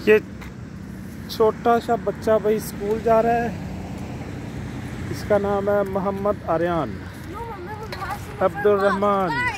ये छोटा सा बच्चा भाई स्कूल जा रहा है। इसका नाम है मोहम्मद आर्यन अब्दुल रहमान।